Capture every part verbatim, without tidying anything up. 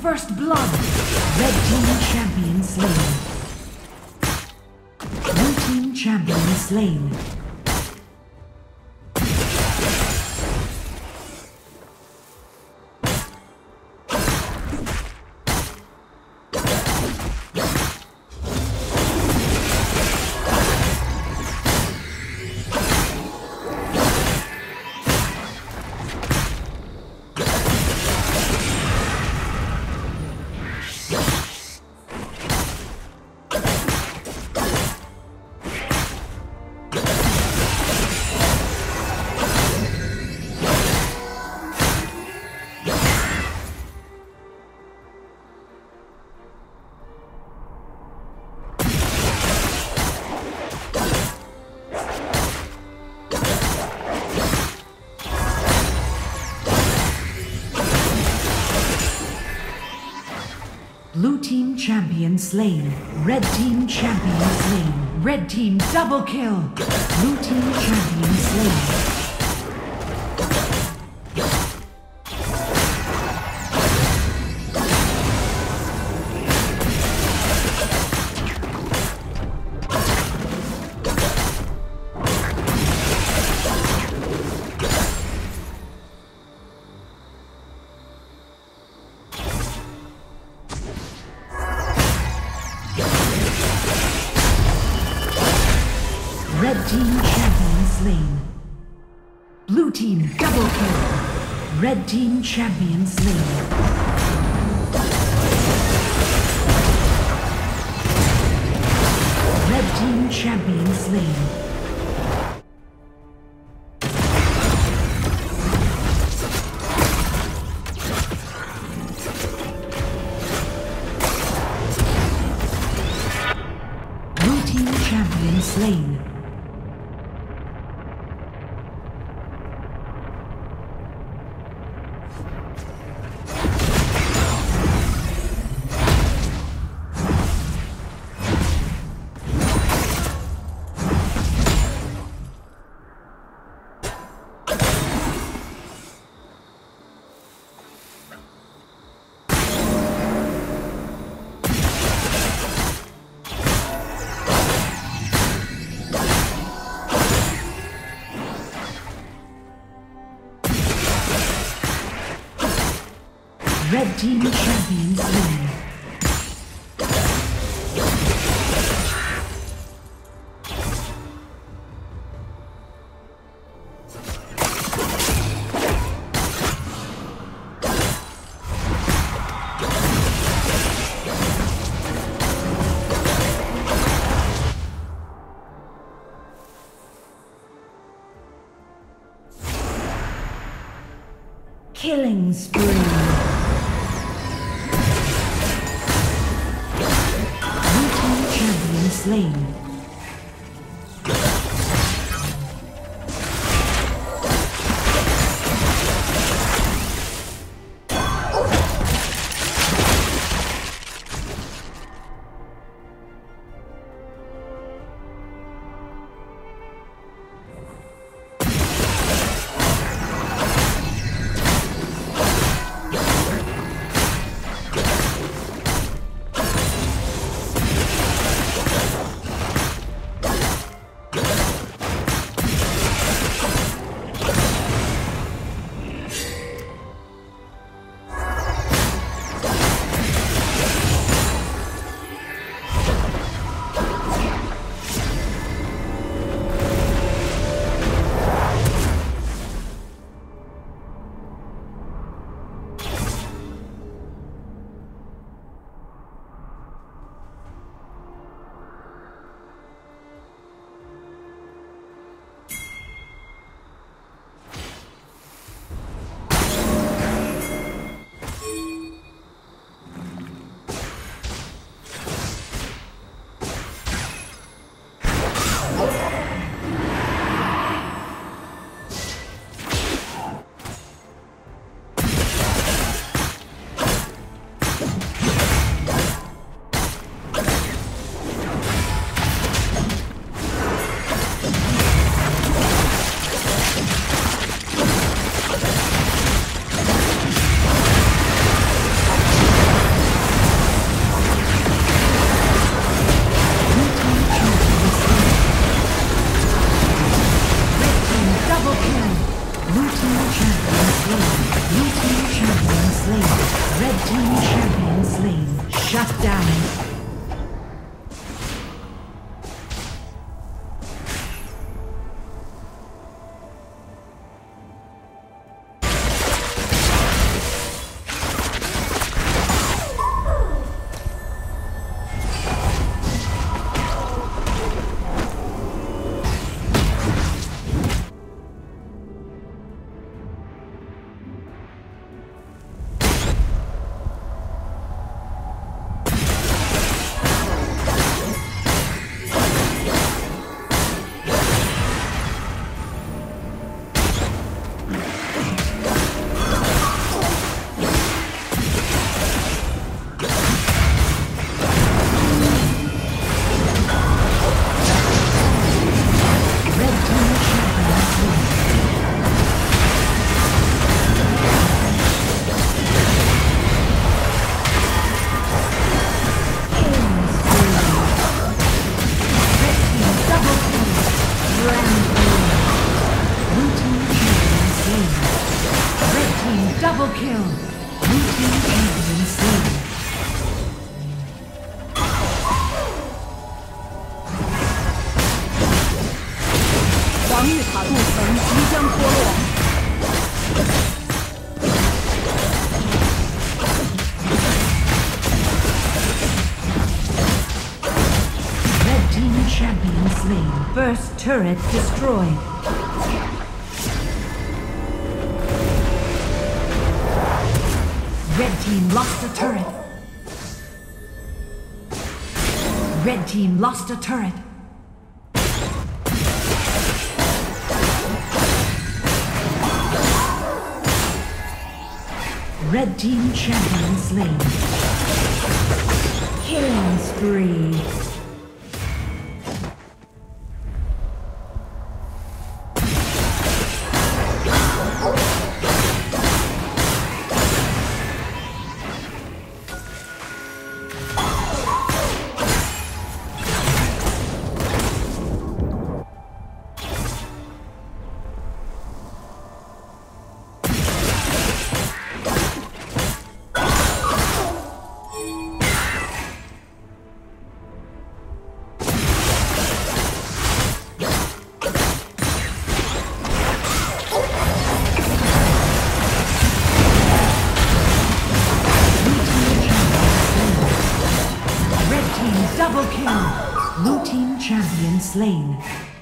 First blood. Red team champion slain. Blue team champion slain. Blue team champion slain. Red team champion slain. Red team double kill. Blue team champion slain. Red team champion slain. Blue team double kill. Red team champion slain. Red team champion slain. Blue team champion slain. Red team champion slain. Killing spree. Slain. Blue team champion slain. Blue team champion slain. Red team champion slain. Shut down. Double kill. Blue team champion slain. 防御塔镀层即将脱落。 Red team champion slain. First turret destroyed. Red team lost a turret. Red team lost a turret. Red team champion slain. Killing spree. Double kill! Blue team champion slain.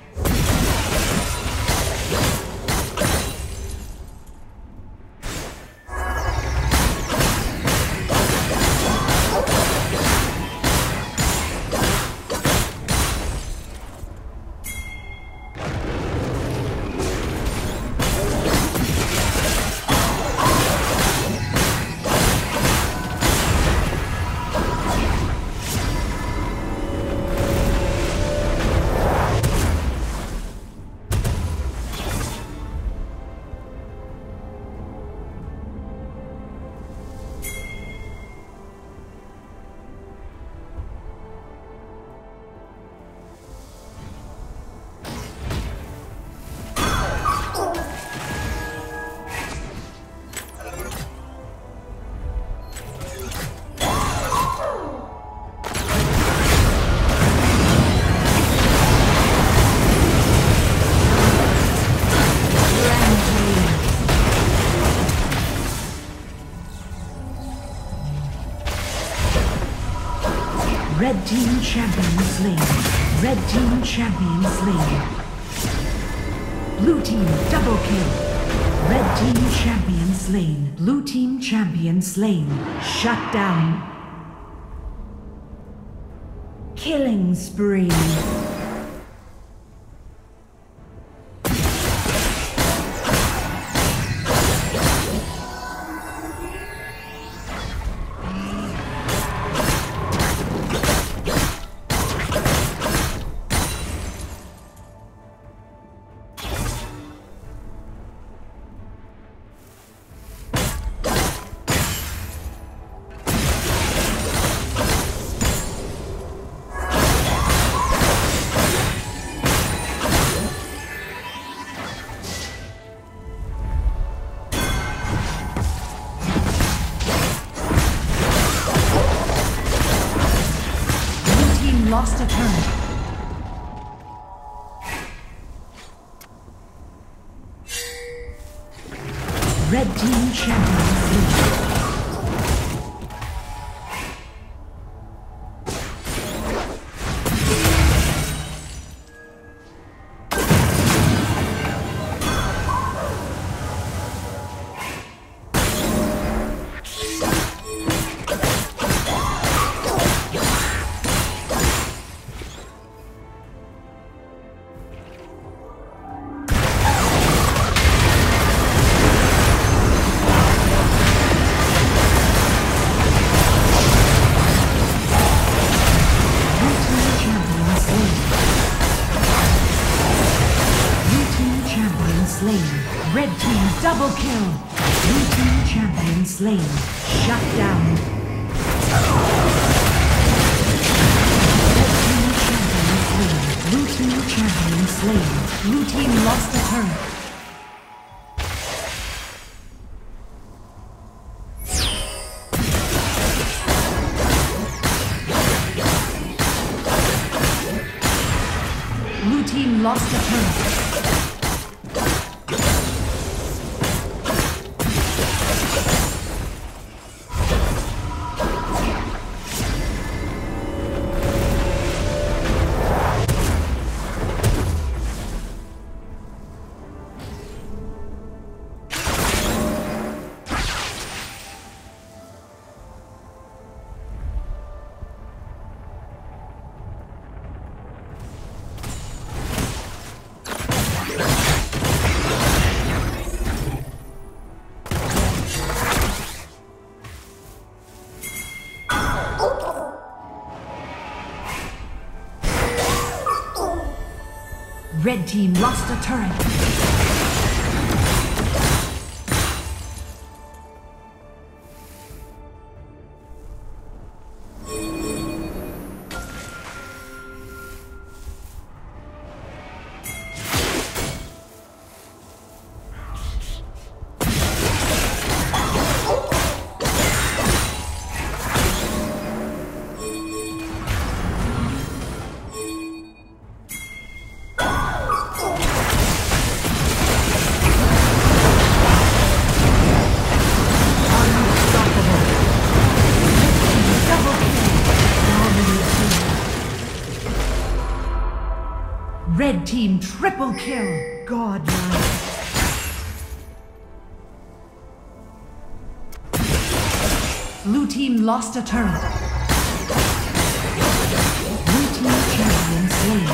Red team champion slain. Red team champion slain. Blue team double kill. Red team champion slain. Blue team champion slain. Shut down. Killing spree. lost a turret. Red team champion slain. Red team double kill. Blue team champion slain. Shut down. Red team champion slain. Blue team champion slain. Blue team lost a turret. Blue team lost a turret. Red team lost a turret. Red team triple kill. Godlike. Blue team lost a turret. Blue team champion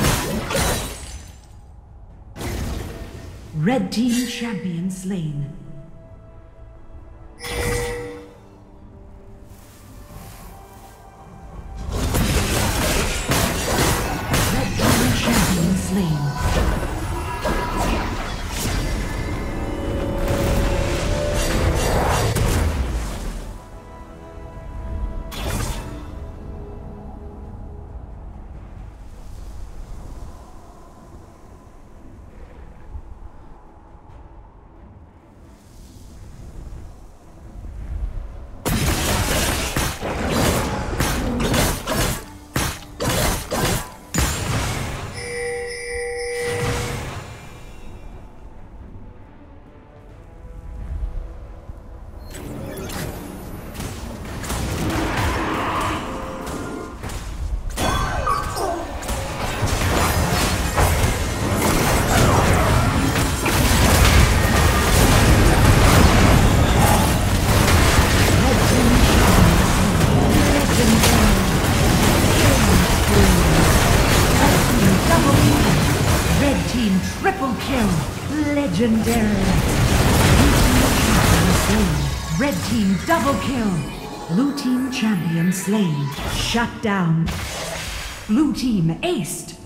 slain. Red team champion slain. Triple kill. Legendary. Red team double kill. Blue team champion slain. Shut down. Blue team aced.